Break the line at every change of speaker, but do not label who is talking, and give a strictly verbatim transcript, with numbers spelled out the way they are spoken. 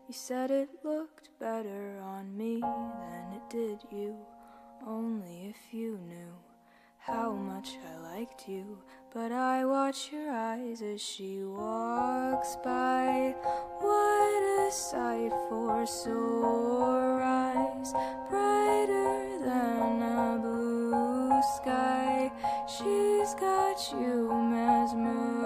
You said it looked better on me than it did you. Only if you knew how much I liked you. But I watch your eyes as she walks by. What a sight for sore eyes, brighter than a blue sky. She's got you mesmerized.